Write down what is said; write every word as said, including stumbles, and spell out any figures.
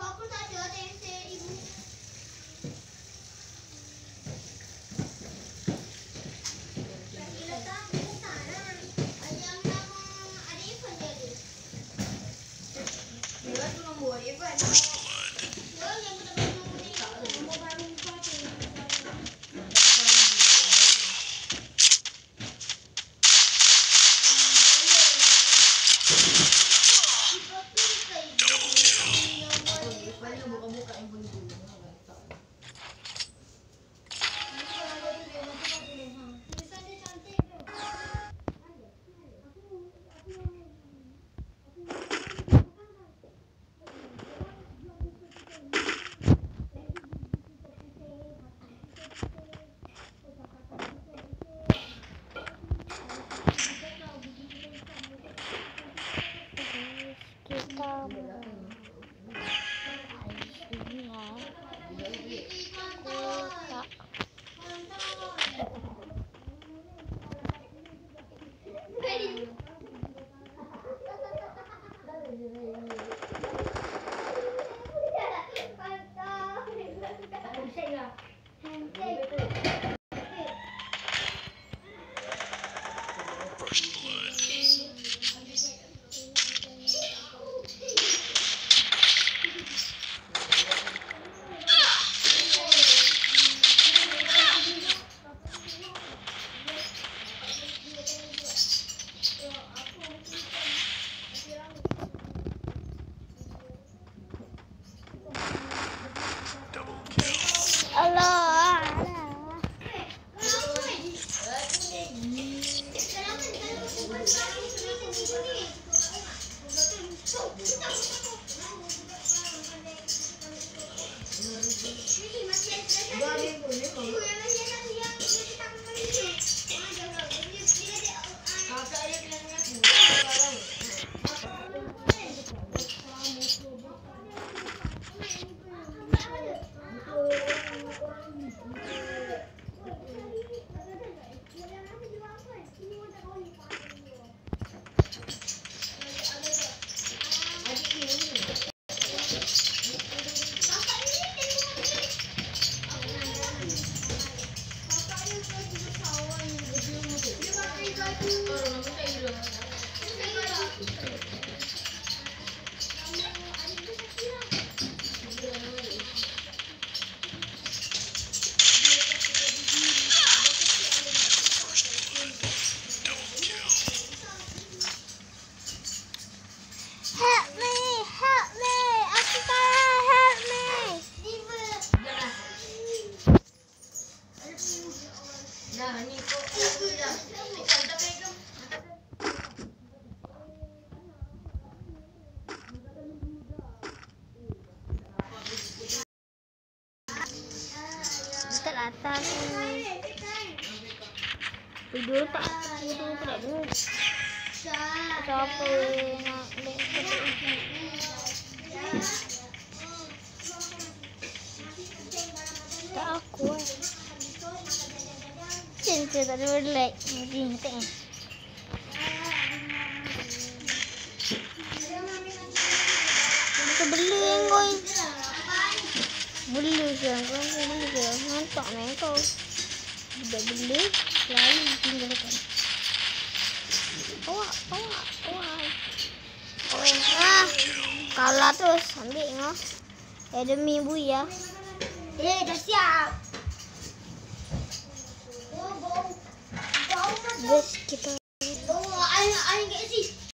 aku tak ada tensi ibu. First blood. Double kill. First blood. Double kill. Allah. Help me, help me, aku kalah, help me. Dah ni kok aku dah. Tekan tak pegang. Dekat atas ni. Tidur tak? Tidur tak dulu. Siapa nak lek ini? Tak aku eh. Cinta tak ada like. Ni tengok. Kita beli kau. Beli sekarang kau beli ke? Mantap ni kau. Dah beli, lalu tinggalkan. Awak, awak, awak. Oh, ah, kalah terus ambil ngah. Academy Buya. Eh, dah siap. Guys, kita